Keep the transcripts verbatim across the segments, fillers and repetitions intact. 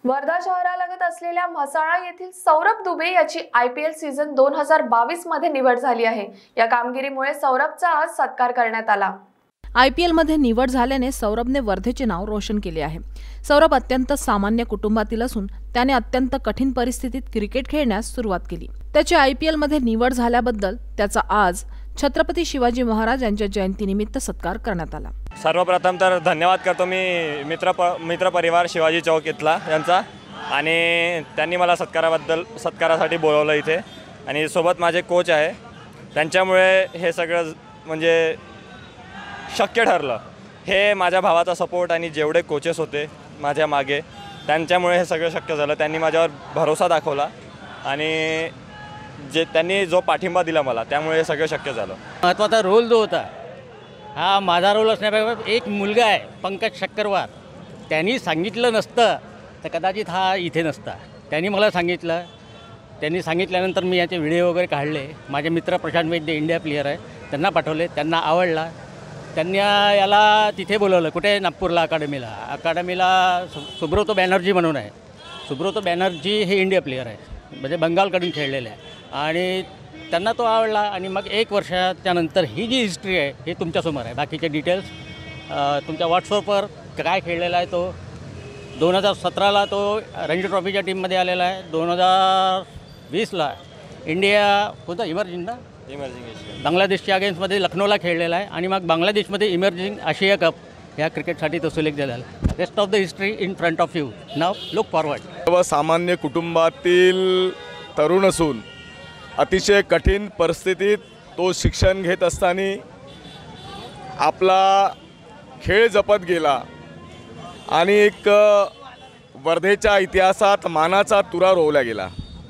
वर्धा शहरालगत असलेल्या म्हसाळा येथील सौरभ दुबे याची आय पी एल सीझन दोन हजार बावीस मध्ये निवड झाली आहे। या कामगिरीमुळे सौरभचा आज सत्कार करण्यात आला। आय पी एल मध्ये निवड झाल्याने सौरभने वर्धेचे नाव रोशन केले आहे। सौरभ अत्यंत सामान्य कुटुंबातील असून त्याने अत्यंत कठीण परिस्थितीत क्रिकेट खेळण्यास सुरुवात केली। त्याची आय पी एल मध्ये निवड झाल्याबद्दल त्याचा आज छत्रपती शिवाजी महाराज यांच्या जयंतीनिमित्त सत्कार करण्यात आला। सर्वप्रथम तर धन्यवाद करतो मी मित्र मित्र परिवार शिवाजी चौक इथला यांचा, आणि त्यांनी मला सत्काराबद्दल सत्कारासाठी बोलवलं इथे, आणि सोबत माझे कोच आहे, त्यांच्यामुळे हे सगळं म्हणजे शक्य ठरलं। हे माझ्या भावाचा सपोर्ट आणि जेवढे कोचेस होते माझ्या मागे त्यांच्यामुळे हे सगळं शक्य झालं। त्यांनी माझ्यावर भरोसा दाखवला आणि जे त्यांनी जो पाठिंबा दिला मला, त्यामुळे हे सगळं शक्य झालं। महत्त्वाचा रोल जो होता हा माझा रोल असण्यापेक्षा एक मुलगा आहे पंकज शक्करवार, त्यांनी सांगितलं नसतं तर कदाचित हा इथे नसता। त्यांनी मला सांगितलं, त्यांनी सांगितल्यानंतर मी याचे व्हिडिओ वगैरे काढले। माझे मित्र प्रशांत वैद्य इंडिया प्लेयर आहे, त्यांना पाठवले, त्यांना आवडला। त्यांनी याला तिथे बोलवलं, कुठे नागपूरला अकादमीला अकादमीला सु सुब्रतो बॅनर्जी म्हणून आहे। सुब्रतो बॅनर्जी हे इंडिया प्लेयर आहे, म्हणजे बंगालकडून खेळलेले आहे, आणि त्यांना तो आवडला। आणि मग एक वर्षाच्या नंतर ही जी हिस्ट्री आहे हे तुमच्यासमोर आहे। बाकीचे डिटेल्स तुमच्या व्हॉट्सअपवर काय खेळलेला आहे तो। दोन हजार सतराला तो रणजी ट्रॉफीच्या टीममध्ये आलेला आहे। दोन हजार वीसला इंडिया कोणता इमर्जिंग ना इमर्जिंग बांगलादेशच्या अगेन्स्टमध्ये लखनौला खेळलेला आहे, आणि मग बांगलादेशमध्ये इमर्जिंग आशिया कप ह्या क्रिकेटसाठी तो सिलेक्ट झालेला आहे। Rest of the history in front of you, now look forward. सर्वसामान्य कुटुंबातील तरुण असून अतिशय कठीण परिस्थितीत तो शिक्षण घेत असताना आपला खेळ जपत गेला आणि एक वर्धेच्या इतिहासात मानाचा तुरा रोवला गेला।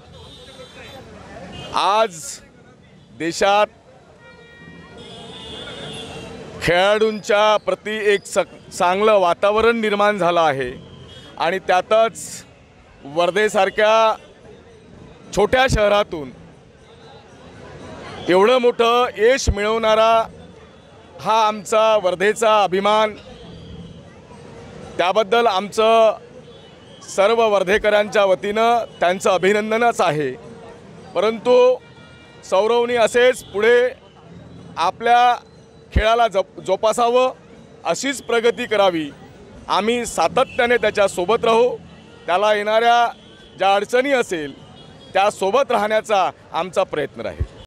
आज देशात खेळाडूंच्या प्रति एक स चांगलं वातावरण निर्माण झालं आहे, आणि त्यातच वर्धेसारख्या छोट्या शहरातून एवढं मोठं यश मिळवणारा हा आमचा वर्धेचा अभिमान। त्याबद्दल आमचं सर्व वर्धेकरांच्या वतीनं त्यांचं अभिनंदनच आहे। परंतु सौरवनी असेच पुढे आपल्या खेळाला जप जोपासावं, अशीच प्रगती करावी। आम्ही सातत्याने त्याच्यासोबत राहू, त्याला येणाऱ्या ज्या अडचणी असेल त्यासोबत राहण्याचा आमचा प्रयत्न राहील।